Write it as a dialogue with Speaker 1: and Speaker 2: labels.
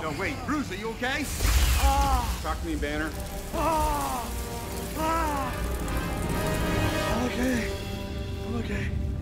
Speaker 1: No, wait, Bruce, are you okay? Talk to me, Banner.
Speaker 2: I'm okay. I'm okay.